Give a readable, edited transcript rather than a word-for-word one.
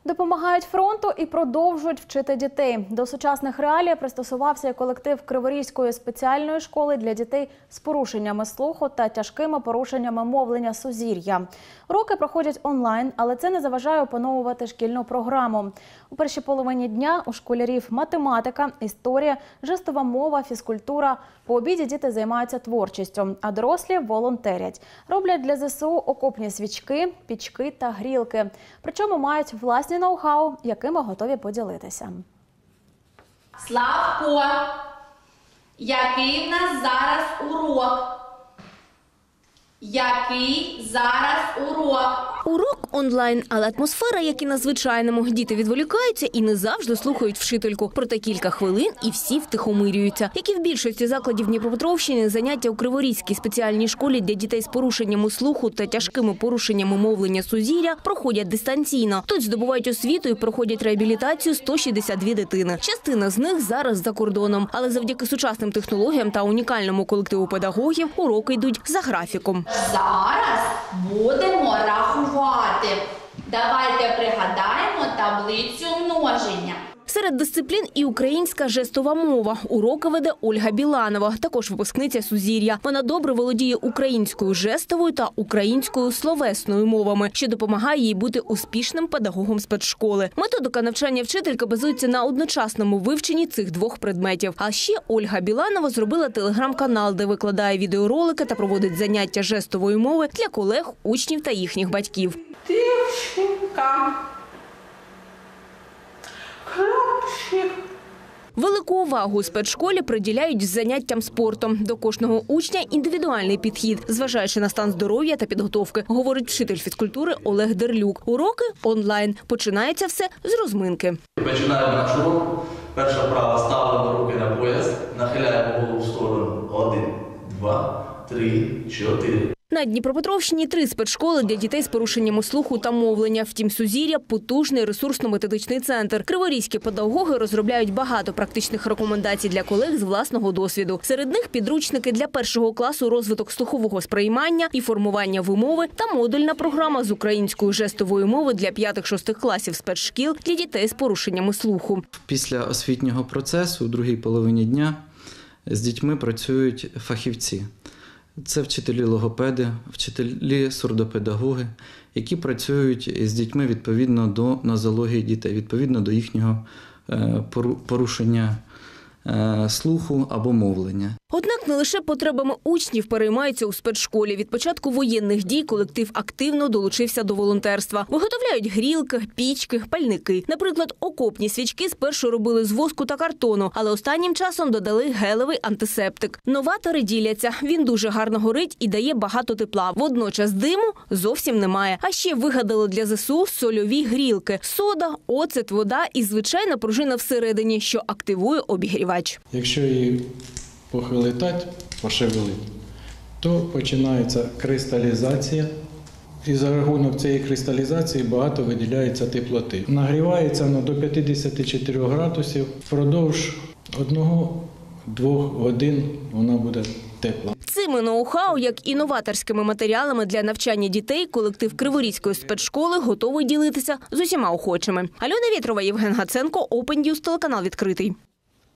Допомагають фронту і продовжують вчити дітей. До сучасних реалій пристосувався і колектив Криворізької спеціальної школи для дітей з порушеннями слуху та тяжкими порушеннями мовлення «Сузір'я». Уроки проходять онлайн, але це не заважає опановувати шкільну програму. У першій половині дня у школярів математика, історія, жестова мова, фізкультура. По обіді діти займаються творчістю, а дорослі волонтерять. Роблять для ЗСУ окопні свічки, пічки та грілки. Причому мають власні ноу-хау, якими готові поділитися. Славко, який в нас зараз урок? Який зараз урок? Урок онлайн, але атмосфера, як і на звичайному. Діти відволікаються і не завжди слухають вчительку. Проте кілька хвилин і всі втихомирюються. Як і в більшості закладів Дніпропетровщини, заняття у Криворізькій спеціальній школі для дітей з порушеннями слуху та тяжкими порушеннями мовлення «Сузір'я» проходять дистанційно. Тут здобувають освіту і проходять реабілітацію 162 дитини. Частина з них зараз за кордоном. Але завдяки сучасним технологіям та унікальному колективу педагогів уроки йдуть за графіком. Зараз будемо рахувати. Давайте пригадаємо таблицю множення. Серед дисциплін і українська жестова мова. Уроки веде Ольга Біланова, також випускниця «Сузір'я». Вона добре володіє українською жестовою та українською словесною мовами, що допомагає їй бути успішним педагогом спецшколи. Методика навчання вчительки базується на одночасному вивченні цих двох предметів. А ще Ольга Біланова зробила телеграм-канал, де викладає відеоролики та проводить заняття жестової мови для колег, учнів та їхніх батьків. Дівчинка. Хлопчик. Велику увагу у спецшколі приділяють заняттям спортом. До кожного учня індивідуальний підхід, зважаючи на стан здоров'я та підготовки, говорить вчитель фізкультури Олег Дерлюк. Уроки онлайн. Починається все з розминки. Починаємо наш урок. Перша вправа, ставимо руки на пояс, нахиляємо голову в сторону. 1, 2, 3, 4. На Дніпропетровщині 3 спецшколи для дітей з порушеннями слуху та мовлення. Втім, «Сузір'я» – потужний ресурсно-методичний центр. Криворізькі педагоги розробляють багато практичних рекомендацій для колег з власного досвіду. Серед них підручники для першого класу розвиток слухового сприймання і формування вимови та модульна програма з української жестової мови для 5-6 класів спецшкіл для дітей з порушеннями слуху. Після освітнього процесу у другій половині дня з дітьми працюють фахівці. Це вчителі-логопеди, вчителі-сурдопедагоги, які працюють з дітьми відповідно до нозології дітей, відповідно до їхнього порушення слуху або мовлення. Однак не лише потребами учнів переймаються у спецшколі. Від початку воєнних дій колектив активно долучився до волонтерства. Виготовляють грілки, пічки, пальники. Наприклад, окопні свічки спершу робили з воску та картону, але останнім часом додали гелевий антисептик. Новатори діляться. Він дуже гарно горить і дає багато тепла. Водночас диму зовсім немає. А ще вигадали для ЗСУ сольові грілки. Сода, оцет, вода і звичайна пружина всередині, що активує обігрівач. Якщо її похилитать, пошевелить, то починається кристалізація. І за рахунок цієї кристалізації багато виділяється теплоти. Нагрівається воно до 54 градусів. Впродовж 1-2 годин вона буде тепла. Цими ноу-хау, як і новаторськими матеріалами для навчання дітей, колектив Криворізької спецшколи готовий ділитися з усіма охочими. Альона Вєтрова, Євген Гаценко, Open News, телеканал «Відкритий».